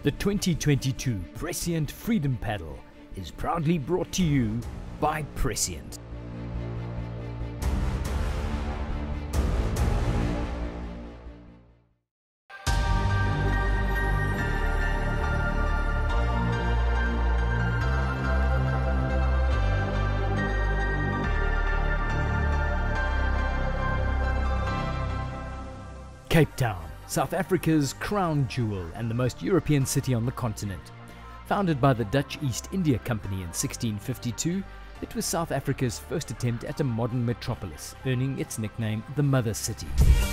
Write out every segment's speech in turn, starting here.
The 2022 Prescient Freedom Paddle is proudly brought to you by Prescient. Cape Town, South Africa's crown jewel and the most European city on the continent. Founded by the Dutch East India Company in 1652, it was South Africa's first attempt at a modern metropolis, earning its nickname the Mother City.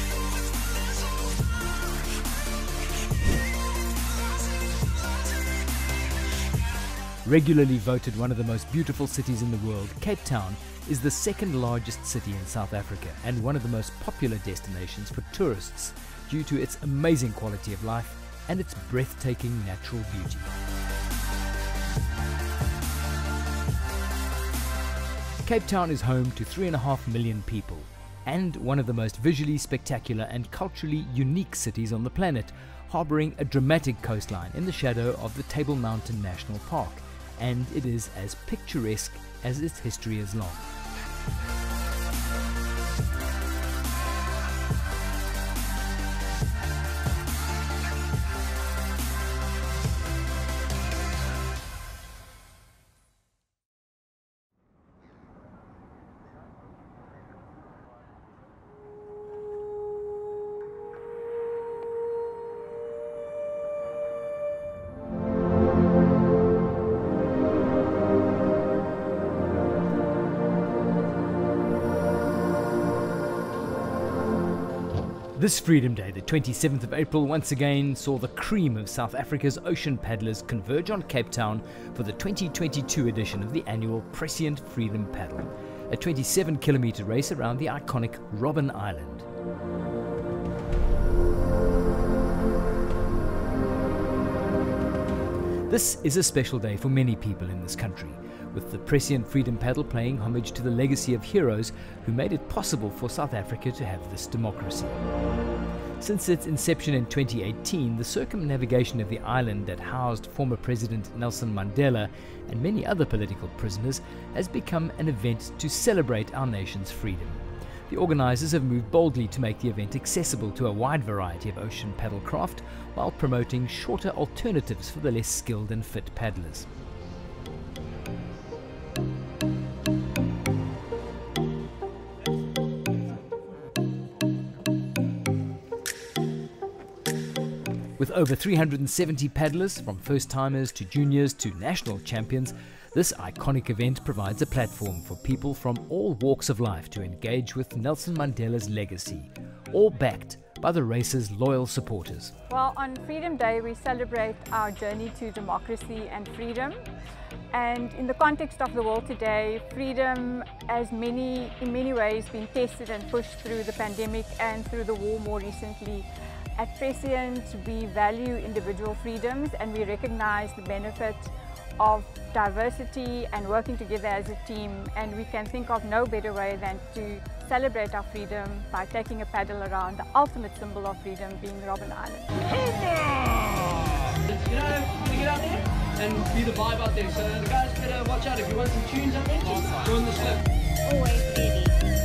Regularly voted one of the most beautiful cities in the world, Cape Town is the second largest city in South Africa and one of the most popular destinations for tourists due to its amazing quality of life and its breathtaking natural beauty. Cape Town is home to 3.5 million people and one of the most visually spectacular and culturally unique cities on the planet, harboring a dramatic coastline in the shadow of the Table Mountain National Park, and it is as picturesque as its history is long. This Freedom Day, the 27th of April, once again saw the cream of South Africa's ocean paddlers converge on Cape Town for the 2022 edition of the annual Prescient Freedom Paddle, a 27-kilometre race around the iconic Robben Island. This is a special day for many people in this country, with the Prescient Freedom Paddle paying homage to the legacy of heroes who made it possible for South Africa to have this democracy. Since its inception in 2018, the circumnavigation of the island that housed former President Nelson Mandela and many other political prisoners has become an event to celebrate our nation's freedom. The organisers have moved boldly to make the event accessible to a wide variety of ocean paddle craft while promoting shorter alternatives for the less skilled and fit paddlers. With over 370 paddlers, from first-timers to juniors to national champions, this iconic event provides a platform for people from all walks of life to engage with Nelson Mandela's legacy, all backed by the race's loyal supporters. Well, on Freedom Day we celebrate our journey to democracy and freedom. And in the context of the world today, freedom has in many ways been tested and pushed through the pandemic and through the war more recently. At Prescient, we value individual freedoms and we recognize the benefit of diversity and working together as a team, and we can think of no better way than to celebrate our freedom by taking a paddle around the ultimate symbol of freedom being Robben Island. You know, to get out there and be the vibe out there, so the guys better watch out if you want some tunes up there, just join the slip. Always ready.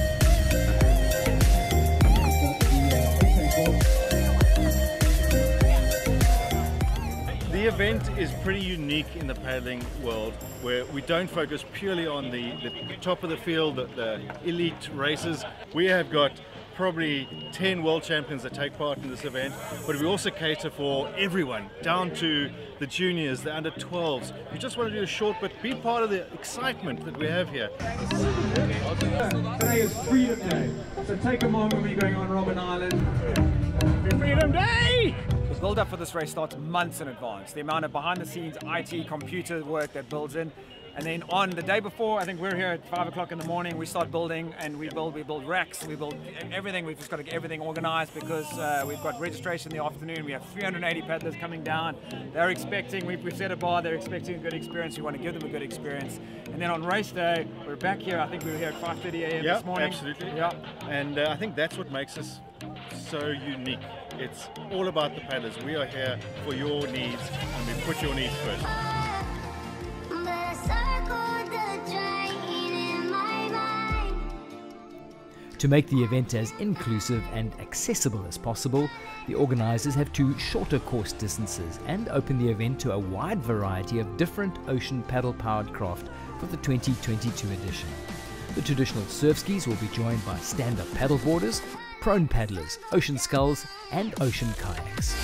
The event is pretty unique in the paddling world, where we don't focus purely on the top of the field, the elite races. We have got probably 10 world champions that take part in this event, but we also cater for everyone, down to the juniors, the under 12s. We just want to do a short but be part of the excitement that we have here. Today is Freedom Day, so take a moment when you're going on Robben Island. Freedom Day! The build-up for this race starts months in advance. The amount of behind-the-scenes IT computer work that builds in, and then on the day before, I think we're here at 5 o'clock in the morning. We start building, and we build racks, we build everything. We've just got to get everything organised because we've got registration in the afternoon. We have 380 paddlers coming down. They're expecting. We've set a bar. They're expecting a good experience. We want to give them a good experience. And then on race day, we're back here. I think we were here at 5:30 a.m. this morning. Absolutely. Yeah, and I think that's what makes us so unique. It's all about the paddlers. We are here for your needs, and we put your needs first. To make the event as inclusive and accessible as possible, the organisers have 2 shorter course distances and open the event to a wide variety of different ocean paddle-powered craft for the 2022 edition. The traditional surf skis will be joined by stand-up paddleboarders, prone paddlers, ocean sculls and ocean kayaks.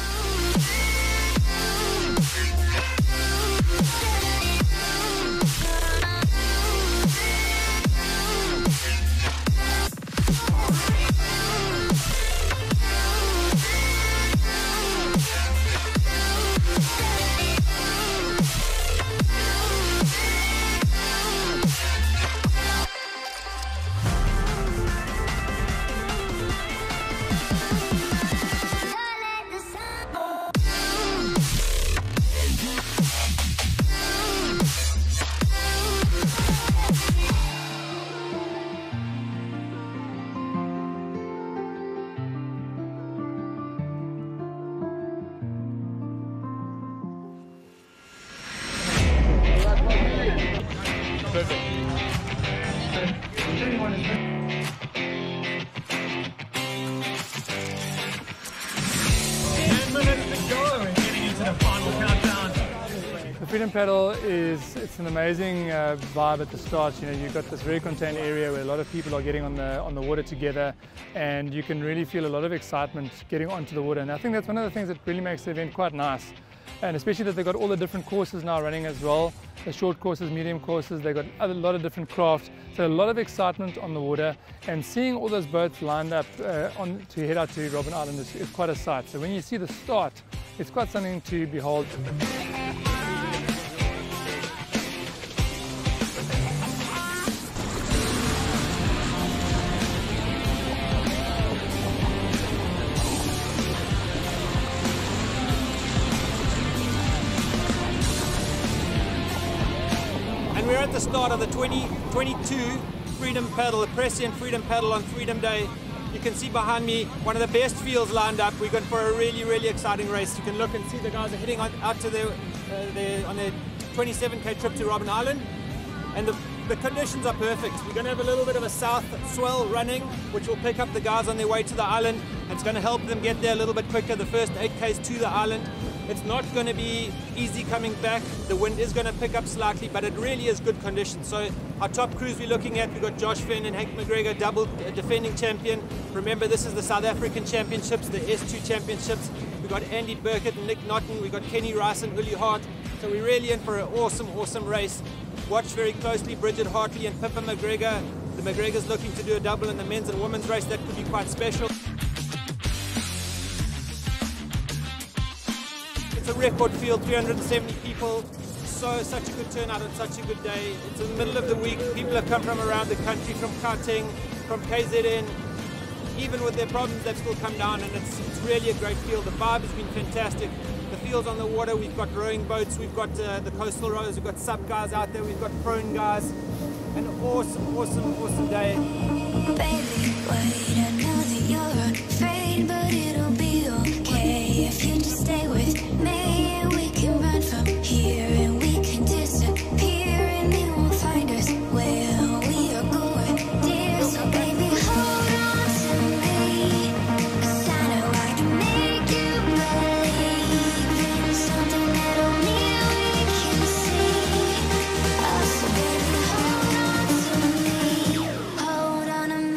The Freedom Paddle it's an amazing vibe at the start. You know, you've got this very contained area where a lot of people are getting on the water together, and you can really feel a lot of excitement getting onto the water. And I think that's one of the things that really makes the event quite nice. And especially that they've got all the different courses now running as well. The short courses, medium courses, they've got a lot of different crafts. So a lot of excitement on the water, and seeing all those boats lined up to head out to Robben Island is quite a sight. So when you see the start, it's quite something to behold. We're at the start of the 2022 Freedom Paddle, the Prescient Freedom Paddle on Freedom Day. You can see behind me one of the best fields lined up. We're going for a really exciting race. You can look and see the guys are heading out to on their 27k trip to Robben Island, and the conditions are perfect. We're going to have a little bit of a south swell running, which will pick up the guys on their way to the island. It's going to help them get there a little bit quicker, the first 8k's to the island. It's not going to be easy coming back. The wind is going to pick up slightly, but it really is good conditions. So our top crews we're looking at, we've got Josh Fenn and Hank McGregor, double defending champion. Remember, this is the South African Championships, the S2 Championships. We've got Andy Burkett and Nick Naughton. We've got Kenny Rice and Uli Hart. So we're really in for an awesome race. Watch very closely Bridget Hartley and Pippa McGregor. The McGregor's looking to do a double in the men's and women's race. That could be quite special. It's a record field, 370 people. Such a good turnout on such a good day. It's in the middle of the week. People have come from around the country, from Gauteng, from KZN. Even with their problems, they've still come down, and it's really a great field. The vibe has been fantastic. The fields on the water, we've got rowing boats, we've got the coastal rowers, we've got sub guys out there, we've got prone guys. An awesome day. Baby, wait, I know that you're afraid, but it'll be okay if you just stay with me, and we can run from here, and we can disappear, and they won't find us where we are going, dear. So baby, hold on to me, 'cause I know I can make you believe in something that only we can see. Oh, so baby, hold on to me, hold on to me.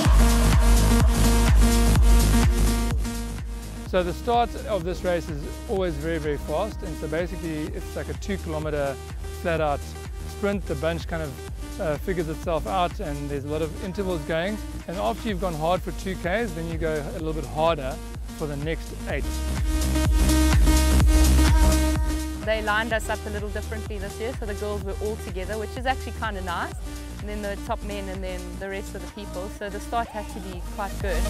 So the start of this race is always very fast, and so basically it's like a 2-kilometer flat out sprint. The bunch kind of figures itself out, and there's a lot of intervals going, and after you've gone hard for 2Ks, then you go a little bit harder for the next 8. They lined us up a little differently this year, so the girls were all together, which is actually kind of nice, and then the top men and then the rest of the people, so the start had to be quite good.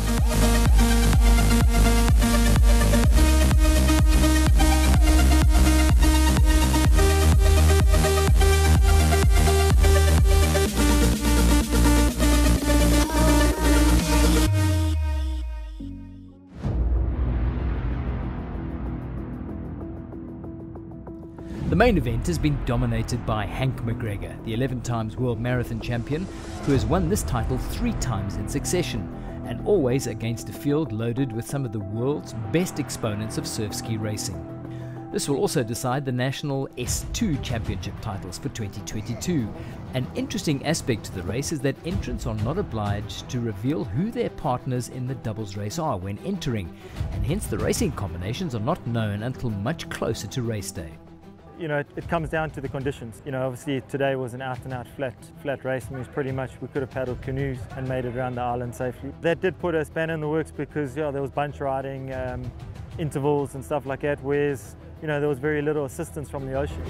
main event has been dominated by Hank McGregor, the 11 times world marathon champion, who has won this title 3 times in succession, and always against a field loaded with some of the world's best exponents of surf ski racing. This will also decide the national S2 championship titles for 2022. An interesting aspect to the race is that entrants are not obliged to reveal who their partners in the doubles race are when entering, and hence the racing combinations are not known until much closer to race day. You know, it comes down to the conditions. You know, obviously today was an out-and-out flat race. I mean, pretty much we could have paddled canoes and made it around the island safely. That did put a spanner in the works because there was bunch riding, intervals and stuff like that, whereas there was very little assistance from the ocean.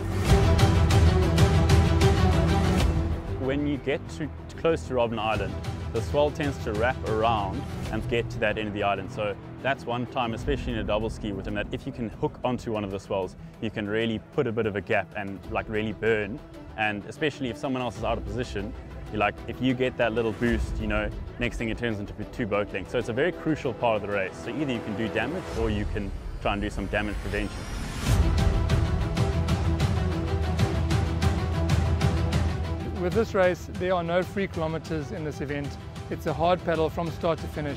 When you get close to Robben Island, the swell tends to wrap around and get to that end of the island. So that's one time, especially in a double ski with them, that if you can hook onto one of the swells, you can really put a bit of a gap and really burn. And especially if someone else is out of position, if you get that little boost, next thing it turns into 2 boat lengths. So it's a very crucial part of the race. So either you can do damage or you can try and do some damage prevention. With this race, there are no free kilometers in this event. It's a hard paddle from start to finish.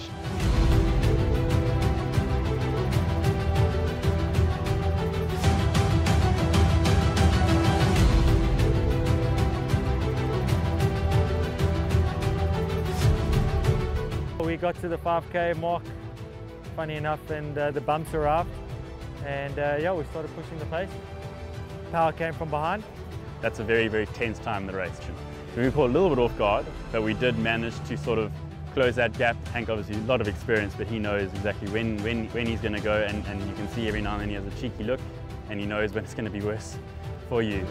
We got to the 5K mark, funny enough, and the bumps arrived. And yeah, we started pushing the pace. Power came from behind. That's a very, very tense time in the race. We were caught a little bit off guard, but we did manage to sort of close that gap. Hank obviously a lot of experience, but he knows exactly when he's going to go, and you can see every now and then he has a cheeky look, and he knows when it's going to be worse for you.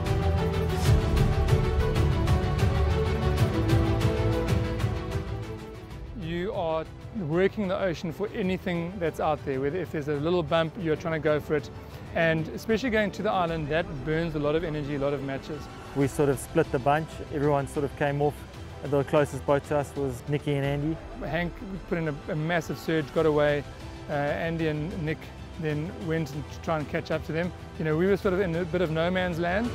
You are working the ocean for anything that's out there. Whether if there's a little bump, you're trying to go for it. And especially going to the island, that burns a lot of energy, a lot of matches. We sort of split the bunch. Everyone sort of came off. The closest boat to us was Nicky and Andy. Hank put in a massive surge, got away. Andy and Nick then went to try and catch up to them. We were sort of in a bit of no man's land.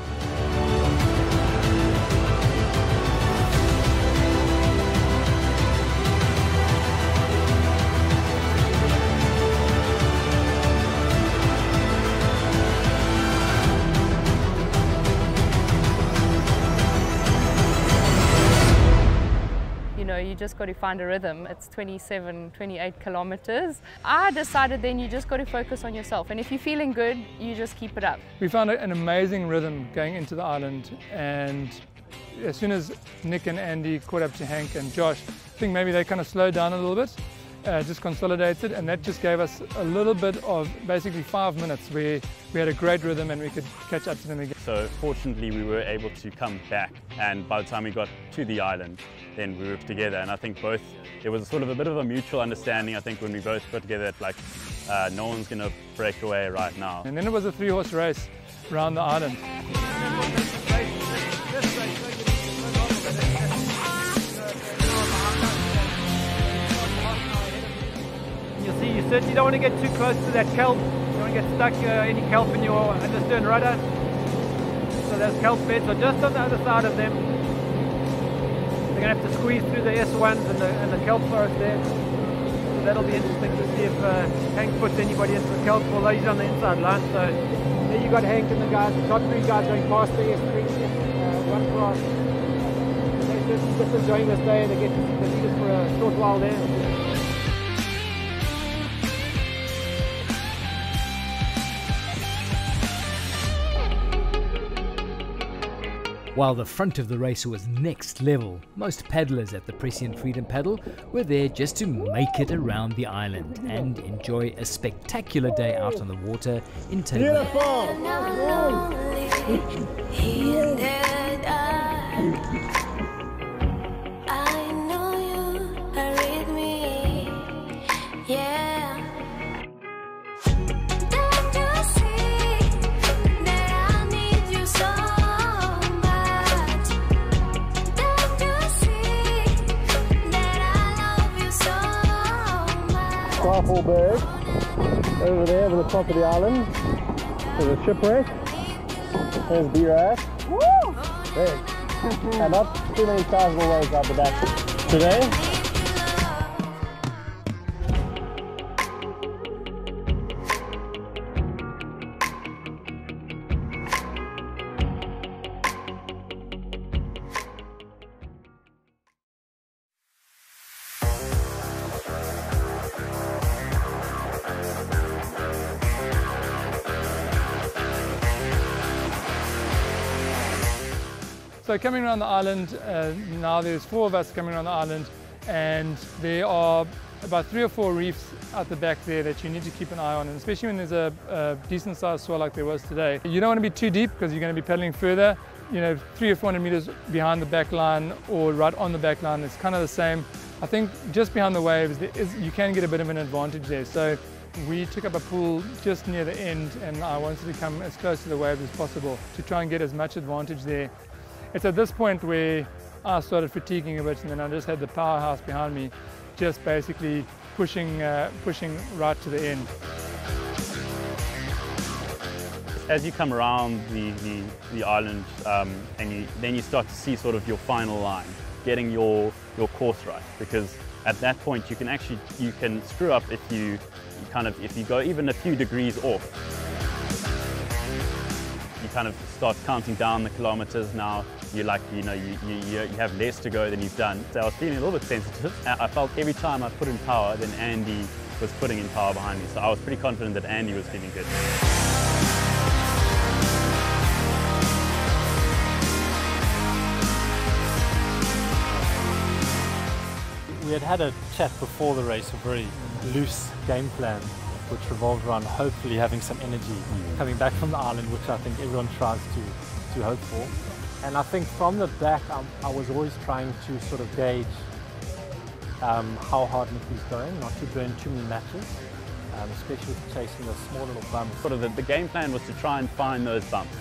You just got to find a rhythm. It's 27, 28 kilometers. I decided then you just got to focus on yourself, and if you're feeling good, you just keep it up. We found an amazing rhythm going into the island, and as soon as Nick and Andy caught up to Hank and Josh, I think maybe they kind of slowed down a little bit, just consolidated, and that just gave us a little bit of basically 5 minutes where we had a great rhythm and we could catch up to them again. So fortunately we were able to come back, and by the time we got to the island, then we were together, and I think there was sort of a bit of a mutual understanding. I think when we both got together that no one's going to break away right now. And then it was a 3-horse race around the island. You'll see you certainly don't want to get too close to that kelp. You don't want to get stuck any kelp in your understern rudder. So those kelp beds are just on the other side of them. You're going to have to squeeze through the S1s and the kelp forest there. So that'll be interesting to see if Hank puts anybody into the kelp, although he's on the inside line. So there you got Hank and the guys, the top 3 guys going past the S3, one class. They're just enjoying this day. They get to see the leaders for a short while there. While the front of the race was next level, most paddlers at the Prescient Freedom Paddle were there just to make it around the island and enjoy a spectacular day out on the water in Table. Rifle bird over there over the top of the island. There's a shipwreck. There's B-Rash. Woo! Big. And not too many sizable waves out the back today. So coming around the island, now there's 4 of us coming around the island, and there are about 3 or 4 reefs out the back there that you need to keep an eye on, and especially when there's a decent sized swell like there was today. You don't want to be too deep because you're going to be paddling further, 300 or 400 meters behind the back line or right on the back line. It's kind of the same. I think just behind the waves you can get a bit of an advantage there. So we took up a pool just near the end, and I wanted to come as close to the waves as possible to try and get as much advantage there. It's at this point where I started fatiguing a bit, and then I just had the powerhouse behind me, just basically pushing right to the end. As you come around the island, and then you start to see sort of your final line, getting your course right, because at that point you can screw up if you go even a few degrees off. You kind of start counting down the kilometers now. You have less to go than you've done. So I was feeling a little bit sensitive. I felt every time I put in power, then Andy was putting in power behind me. So I was pretty confident that Andy was feeling good. We had a chat before the race, a very loose game plan, which revolved around hopefully having some energy coming back from the island, which I think everyone tries to hope for. And I think from the back, I was always trying to sort of gauge how hard Nicky's going, not to burn too many matches, especially with chasing those small little bumps. Sort of the game plan was to try and find those bumps.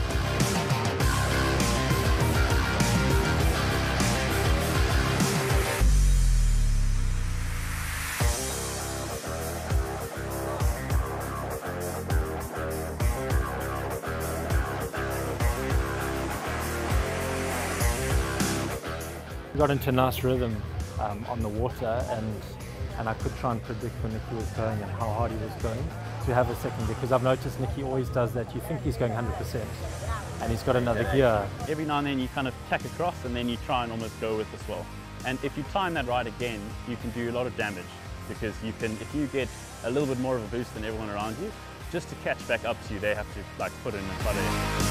We got into a nice rhythm on the water, and I could try and predict when Nicky was going and how hard he was going to have a second, because I've noticed Nicky always does that. You think he's going 100% and he's got another gear. Every now and then you kind of tack across and then you try and almost go with the swell. And if you time that right again, you can do a lot of damage, because if you get a little bit more of a boost than everyone around you, just to catch back up to you, they have to like put in quite a effort.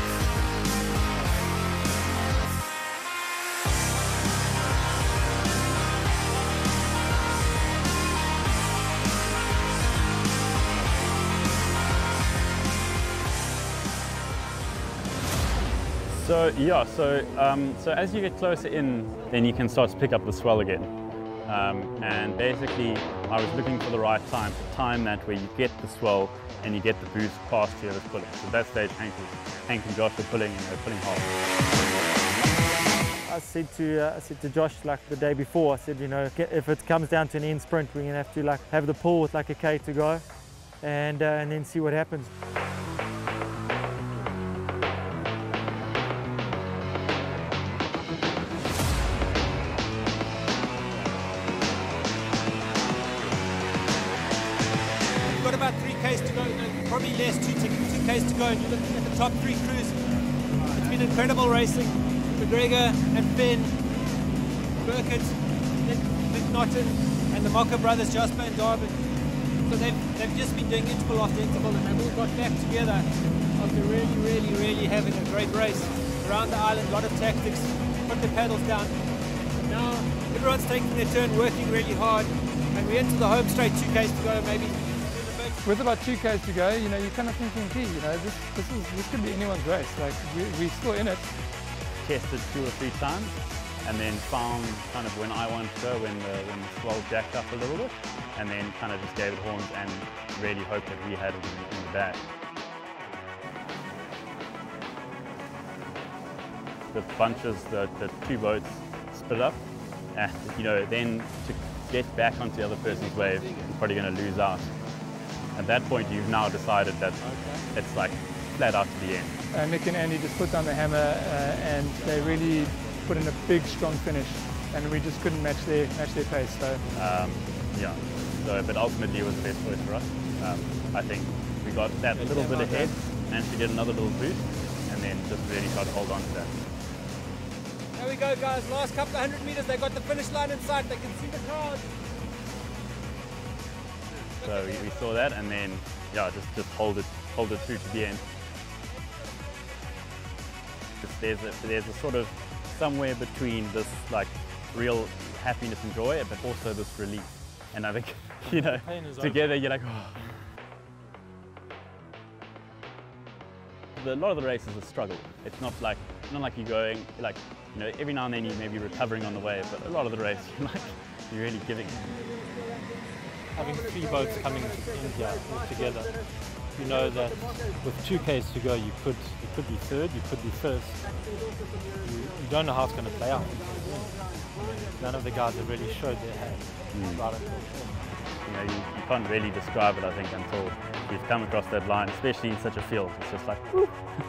So as you get closer in, then you can start to pick up the swell again. And basically, I was looking for the right time to time that where you get the swell and you get the boost past whoever's pulling. So at that stage, Hank and Josh were pulling, and they're pulling hard. I said to Josh like the day before, I said, if it comes down to an end sprint, we're gonna have to have the pull with like a K to go, and then see what happens. About 3Ks to go, probably less, 2Ks to go, and you're looking at the top 3 crews. It's been incredible racing. McGregor and Finn, Burkett, Nick Norton, and the Mocker brothers, Jasper and Darwin. So they've just been doing interval after interval, and they've all got back together after really having a great race around the island. A lot of tactics, put the paddles down. And now everyone's taking their turn, working really hard, and we're into the home straight, 2Ks to go, maybe. With about 2Ks to go, you're kind of thinking, gee, this could be anyone's race. Like we're still in it. Tested 2 or 3 times, and then found kind of when I wanted to go, when the swell jacked up a little bit, and then kind of just gave it horns and really hoped that we had it in the bag. The bunches, the 2 boats split up, and then to get back onto the other person's wave, you're probably going to lose out. At that point, you've now decided that it's like flat out to the end. Nick and Andy just put down the hammer and they really put in a big, strong finish, and we just couldn't match their pace. So yeah. So, but ultimately it was the best choice for us. I think we got that little bit ahead, managed to get another little boost, and then just really tried to hold on to that. There we go, guys. Last couple of 100 meters, they got the finish line in sight. They can see the crowd. So we saw that, and then yeah, just hold it through to the end. There's a sort of somewhere between this like real happiness and joy, but also this relief. And I think, you know, together you're like, oh. A lot of the race is a struggle. It's not like you're going, like, you know, every now and then you may be recovering on the way, but a lot of the race you're really giving. Having 3 boats coming in here all together, you know that with 2Ks to go, you could be third, you could be first. You don't know how it's going to play out. None of the guys have really showed their hand right until you know, you can't really describe it, I think, until you've come across that line, especially in such a field. It's just like, woo.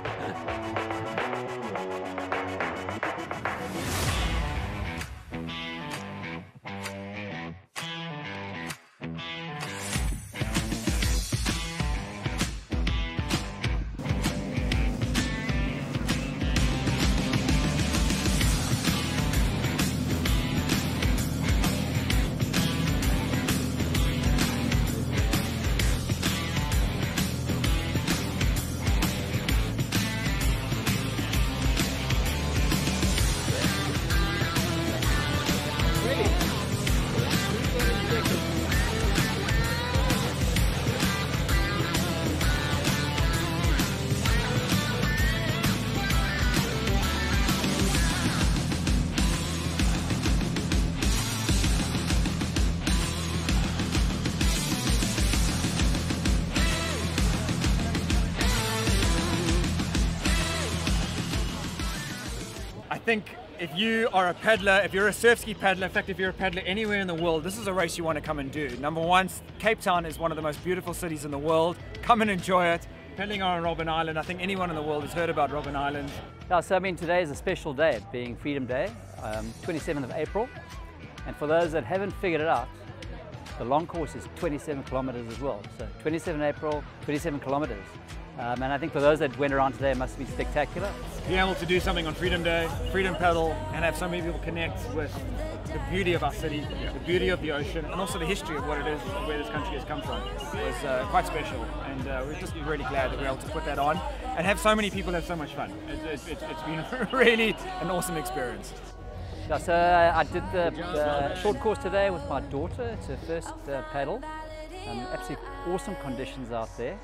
I think if you are a paddler, if you're a surf ski paddler, in fact if you're a paddler anywhere in the world, this is a race you want to come and do. Number one, Cape Town is one of the most beautiful cities in the world. Come and enjoy it. Paddling on Robben Island, I think anyone in the world has heard about Robben Island. Yeah, so I mean today is a special day, being Freedom Day, 27th of April. And for those that haven't figured it out, the long course is 27 kilometers as well. So 27 April, 27 kilometers. And I think for those that went around today, it must be spectacular. Being able to do something on Freedom Day, Freedom Paddle, and have so many people connect with the beauty of our city, the beauty of the ocean, and also the history of what it is, where this country has come from, was quite special. And we're just really glad that we're able to put that on and have so many people have so much fun. It's been really an awesome experience. Yeah, so I did the short course today with my daughter. It's her first paddle. Absolutely awesome conditions out there.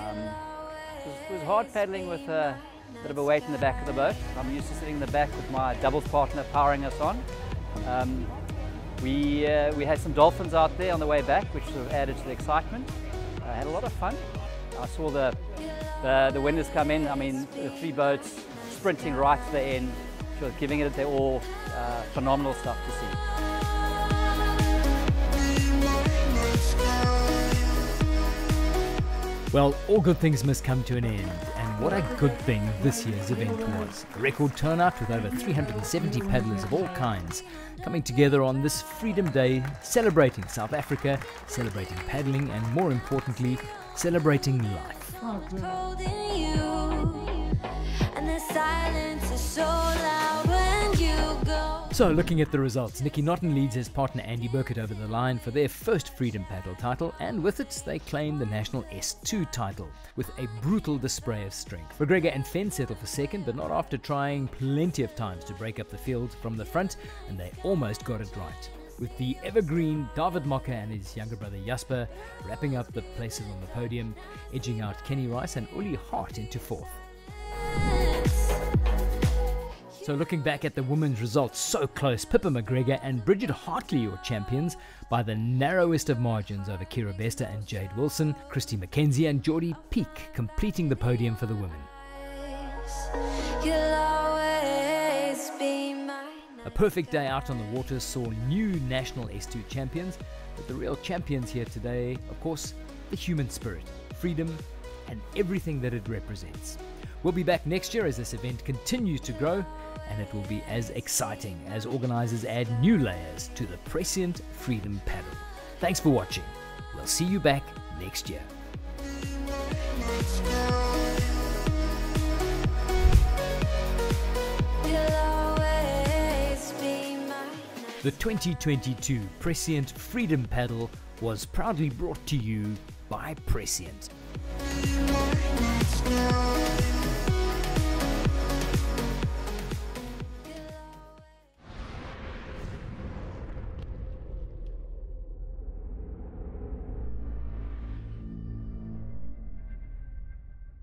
It was hard paddling with a bit of a weight in the back of the boat. I'm used to sitting in the back with my doubles partner powering us on. We had some dolphins out there on the way back, which sort of added to the excitement. I had a lot of fun. I saw the winners come in. I mean, the 3 boats sprinting right to the end, sure, giving it their all. Phenomenal stuff to see. Well, all good things must come to an end, and what a good thing this year's event was. A record turnout with over 370 paddlers of all kinds coming together on this Freedom Day, celebrating South Africa, celebrating paddling, and more importantly, celebrating life. So looking at the results, Nikki Naughton leads his partner Andy Burkett over the line for their first Freedom Paddle title, and with it they claim the national S2 title with a brutal display of strength. McGregor and Fenn settled for second, but not after trying plenty of times to break up the field from the front, and they almost got it right, with the evergreen David Mocker and his younger brother Jasper wrapping up the places on the podium, edging out Kenny Rice and Uli Hart into fourth. So looking back at the women's results, so close, Pippa McGregor and Bridget Hartley were champions by the narrowest of margins over Kira Bester and Jade Wilson, Christy McKenzie and Geordie Peak completing the podium for the women. A perfect day out on the water saw new national S2 champions, but the real champions here today, of course, the human spirit, freedom and everything that it represents. We'll be back next year as this event continues to grow, and it will be as exciting as organisers add new layers to the Prescient Freedom Paddle. Thanks for watching. We'll see you back next year. The 2022 Prescient Freedom Paddle was proudly brought to you by Prescient.